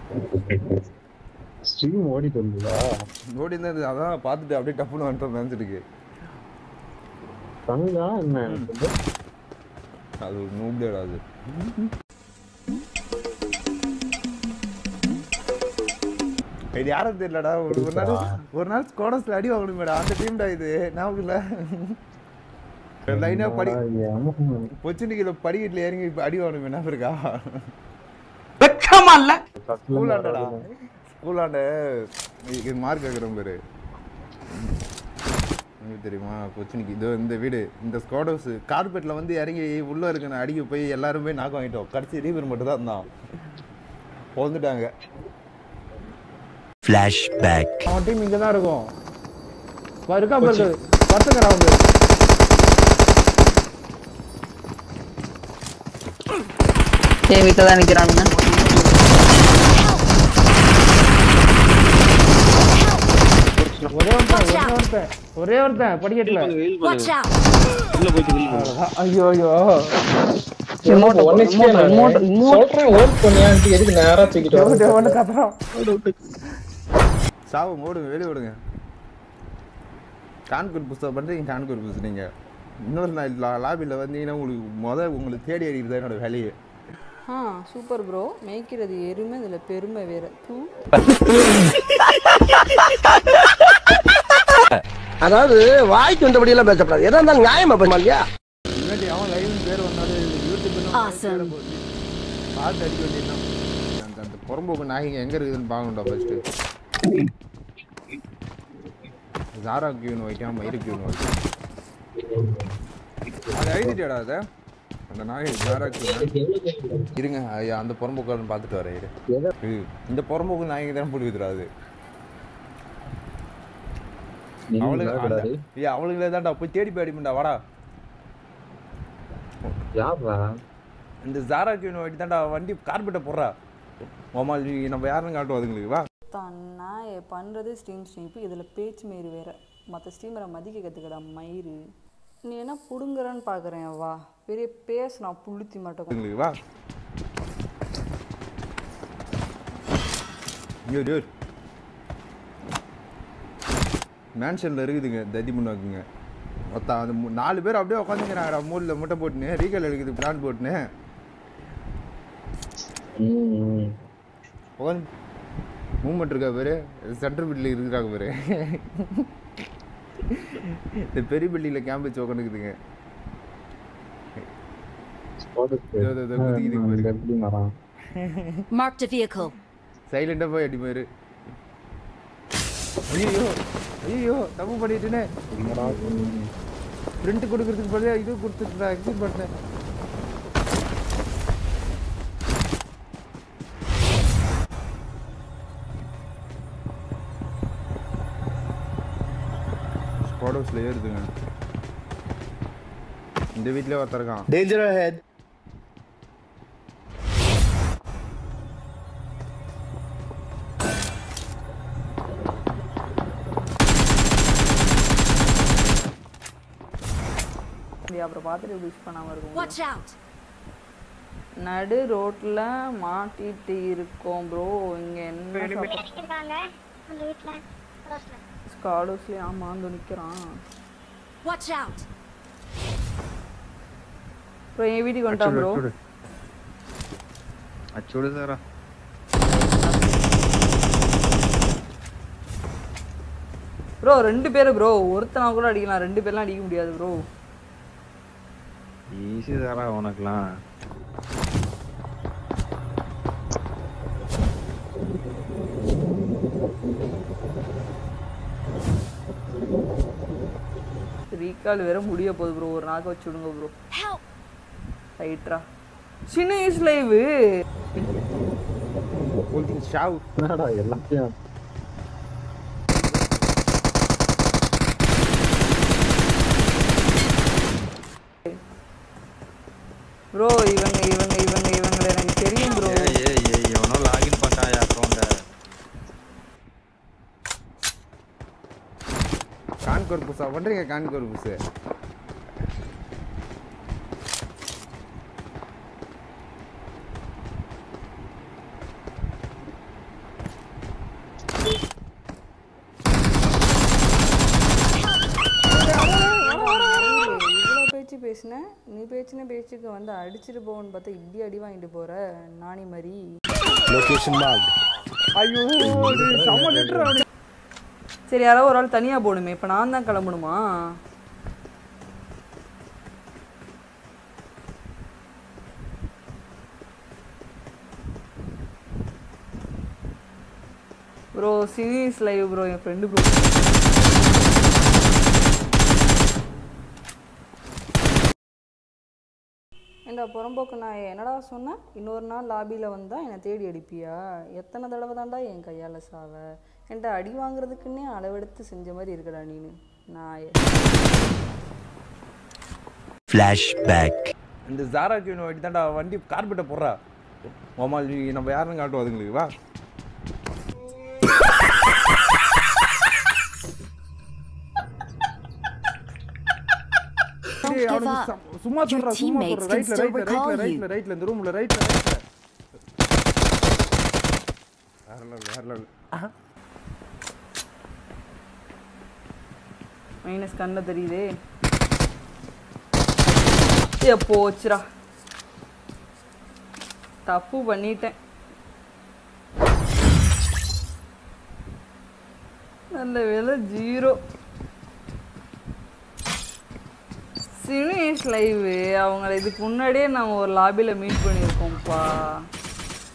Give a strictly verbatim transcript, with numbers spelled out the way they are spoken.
Stream ஓடிட்டு இருந்ததா? ஓடி இருந்தது அதான் பார்த்துட்டு அப்படியே டப்புன்னு வந்துட்டோம் மேட்ச்சுக்கு. தமிழா என்ன? அது ஒரு நூப்டேடா அது. இது யாரும் தெரியலடா. ஒரு ஒரு நாள் ஒரு நாள் ஸ்குவாட்ஸ்ல அடி வாங்கணும் மேடா. அந்த டீம்டா இது. ஞாபகம் இல்ல. லைனா படி பொச்சுனிக்கில படிக்கட்டுல இறங்கி அடி வாங்கணும் என்ன இருக்கா? வெக்கமா இல்ல. ஸ்கூலாண்டடா. ஸ்கூலாண்ட இது மார்க் ஆகுறோம் பேரு. உங்களுக்கு தெரியுமா பொச்சுனிக்கு இதோ இந்த வீடு இந்த ஸ்குவாட் ஹவுஸ் கார்பெட்ல வந்து இறங்கி உள்ள இருக்க அடிக்க போய் எல்லாருமே நாக் வாங்கிட்டோம். கடைசி ரீவர் மட்டும் தான் இருந்தான். போந்துட்டாங்க. Flashback. அவன் டீம் இங்க தான் இருக்கும். இருக்கா பாரு. பத்துங்க ரவுண்ட். ஏய் வீட்ல தான் நிக்கறானுங்க. ஒரே ஒருத்தன் ஒரே ஒருத்தன் ஒரே ஒருத்தன் படிக்கட்டல. உள்ள போயிட்டு வெளிய. ஐயோ ஐயோ. Remote one X remote remote hold பண்ணியான்ட்டு எதுக்கு நேரா தூக்கிட்டு வந்து வந்து கத்துறோம். சாவு ஓடுங்க வெளிய ஓடுங்க. கான்கூர் புஷ் பண்றீங்க கான்கூர் புஷ் நீங்க. இன்னொரு நாள் லாபில வந்தீங்கன்னா உங்களுக்கு முத உங்களுக்கு தேடி அடிக்கிறது என்னோட வேலையே. ஆ சூப்பர் ப்ரோ. மேய்க்கிறது எருமை இதுல பெருமை வேற. அதாவது வாய்க்கு வந்தபடி எல்லாம் பேசப்படாது. எதா இருந்தாலும் நியாயமா பேசமாட்டியா? முன்னாடி அவன் லைவ் பேர் வந்தாலே யூடியூப்ல பாட்டு அடிக்க வேண்டியதுதான். அந்த அந்த பொறம்போக்கு நாய்ங்க எங்க இருக்குதுன்னு பாக்கணும்டா first. Zara Queen Y T 𝐼𝐿 white. அது ஐடிடா அது. அந்த நாய் Zara Queen. இருங்க ஐயா அந்த பொறம்போக்காரன் பார்த்துட்டு வரேன் இரு. இந்த பொறம்போக்கு நாய்ங்க தான் போட்டு வித்துறாது. அவளுக்கு ஏய் அவளுங்களே தான்டா போய் தேடி போய் அடிப்பண்டா வாடா. யாரா? இந்த Zara Queen Y T தான்டா வண்டி கார்பெட்ட போடுறா. மாமா நம்ம யாருன்னு காட்டுவோம் அதுங்களுக்கு வா. நாயே பண்றது ஸ்ட்ரீம் ஸ்ட்ரீம் இதுல பேச்சு மேரி வேற. மத்த ஸ்ட்ரீமரை மதிக்க கத்துக்கடா மயிறு. நீ என்ன புடுங்கறன்னு பாக்குறேன் வா. பெரிய பேஸ் நான் புளுத்தி மாட்டேன் அதுங்களுக்கு வா. யோ யோ. மேன்ஷன்ல இருக்குதுங்க தடி முன்னாக்குங்க. மொத்த அந்த நாலு பேர் அப்படியே உட்காந்துக்கிறாங்கடா மூணுல முட்டை போட்டுன்னு ரீகல் எடுக்குது பிளான் போட்டுன்னு. உட்காந்து மூவ்மெண்ட் இருக்கா பேரு சென்டர் பில்டில் இருக்கிறாங்க பேரு. இந்த பெரிய பில்டிங்ல கேம்ப் வச்சு உட்காந்துக்குதுங்க. Marked a vehicle. சைலண்டா போய் அடி போயிரு. ஐயோ ஐயோ தப்பு பண்ணிட்டேனே. பிரிண்ட் கொடுக்கறதுக்கு பதிலா இது கொடுத்துட்டா எக்ஸிட் பண்ணேன். ஸ்குவாட்ஸ்ல ஏறுதுங்க. இந்த வீட்லயே ஒருத்தர் இருக்கான். Danger ahead. அப்புறம் பார்த்துட்டு விஷ் பண்ணாம இருக்கும். Watch out. நடு ரோட்ல மாட்டிட்டு இருக்கோம் ப்ரோ. இங்க என்ன அந்த வீட்ல ஸ்காடோஸ்ல ஆமா வந்து நிக்கறான். Watch out. ப்ரோ ஏ வீடியோ வந்துட்டான் ப்ரோ. அச்சோடு சாரா. ப்ரோ ரெண்டு பேர் ப்ரோ. ஒருத்தனா கூட அடிக்கலாம். ரெண்டு பேர்லாம் அடிக்க முடியாது ப்ரோ. ஈஸி சாரா உனக்குலாம். ரீகால் வேற முடிய போகுது ப்ரோ. ஒரு நாக்க வச்சு விடுங்க ப்ரோ. ரைட்ரா சின்ன இஸ் லைவ். ஓல்டிங் ஷாவ் என்னடா எல்லாத்தையும் ப்ரோ இவங்க இவங்க இவங்க இவங்க எனக்கு தெரியும் ப்ரோ. ஏய் ஏய் ஏய் எவனோ லாகின் பண்ணாயா அக்கவுண்ட. கான்கோர் புஷா பண்றீங்க கான்கோர் புஷ். பேசினேன், நீ பேசின பேச்சுக்கு வந்து அடிச்சிட்டு போவோன்னு பார்த்தா இப்படி அடி வாங்கிட்டு போற நானி மாதிரி. ஐயோ செம்ம லிட்டர் அவனு. சரி யாராவது ஒரு ஆள் தனியாக போகணுமே, இப்போ நான் தான் கிளம்பணுமா? ப்ரோ சீரியஸ் லைவ் ப்ரோ, என் ஃப்ரெண்டு ப்ரோ. ஏண்டா புறம்போக்கு நான் என்னடா சொன்னேன், இன்னொரு நாள் லாபியில் வந்தால் என்னை தேடி அடிப்பியா? எத்தனை தடவை தாண்டா என் கையால் சாவ? என்கிட்ட அடி வாங்குறதுக்குன்னே அளவெடுத்து செஞ்ச மாதிரி இருக்கடா நீனு நாயே. ஃப்ளாஷ்பேக். இந்த ஜாரா குயின் ஒயிட் தான்டா வண்டி கார்பெட்டை போடுறா. மாமா நம்ம யாருன்னு காட்டுவோம் அதுங்களுக்கு. வா சும்மா சொல்றா சும்மா சொல்றா. ரைட்ல ரைட்ல ரைட்ல ரைட்ல ரைட்ல இந்த ரூம்ல ரைட்ல ரைட்ல ஹலோ ஹலோ மைனஸ் கண்ணில் தெரியுதே. ஏ போச்சுரா, தப்பு பண்ணிட்டேன். நல்ல வேலை ஜீரோ. சினிஷ் லைவ் அவங்கள இதுக்கு முன்னாடியே நம்ம ஒரு லாபியில் மீட் பண்ணியிருக்கோம்ப்பா.